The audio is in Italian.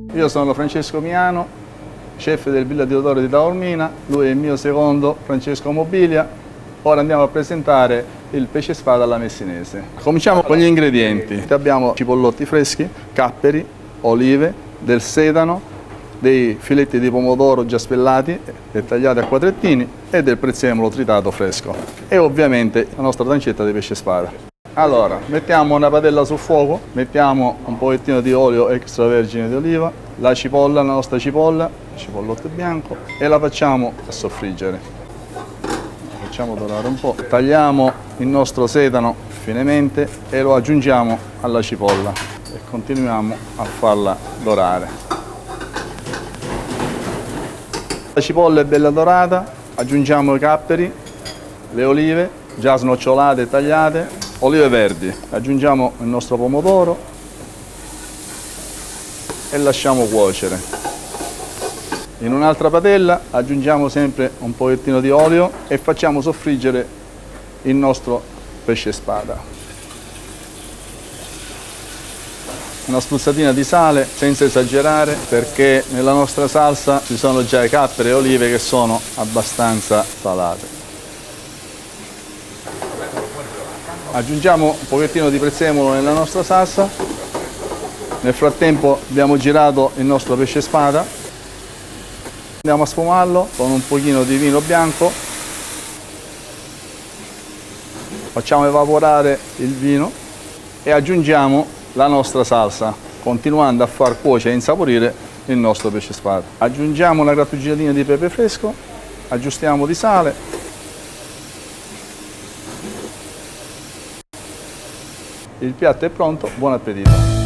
Io sono Francesco Miano, chef del Villa Diodoro di Taormina, lui è il mio secondo, Francesco Mobilia. Ora andiamo a presentare il pesce spada alla messinese. Cominciamo con gli ingredienti. Abbiamo cipollotti freschi, capperi, olive, del sedano, dei filetti di pomodoro già spellati e tagliati a quadrettini e del prezzemolo tritato fresco. E ovviamente la nostra pancetta di pesce spada. Allora, mettiamo una padella sul fuoco, mettiamo un pochettino di olio extravergine di oliva, la cipolla, la nostra cipolla, cipollotto bianco, e la facciamo a soffriggere. La facciamo dorare un po'. Tagliamo il nostro sedano finemente e lo aggiungiamo alla cipolla e continuiamo a farla dorare. La cipolla è bella dorata, aggiungiamo i capperi, le olive già snocciolate e tagliate, olive verdi, aggiungiamo il nostro pomodoro e lasciamo cuocere. In un'altra padella aggiungiamo sempre un pochettino di olio e facciamo soffriggere il nostro pesce spada. Una spruzzatina di sale senza esagerare, perché nella nostra salsa ci sono già i capperi e olive che sono abbastanza salate. Aggiungiamo un pochettino di prezzemolo nella nostra salsa. Nel frattempo abbiamo girato il nostro pesce spada. Andiamo a sfumarlo con un pochino di vino bianco. Facciamo evaporare il vino e aggiungiamo la nostra salsa, continuando a far cuocere e insaporire il nostro pesce spada. Aggiungiamo una grattugiatina di pepe fresco, aggiustiamo di sale. Il piatto è pronto, buon appetito!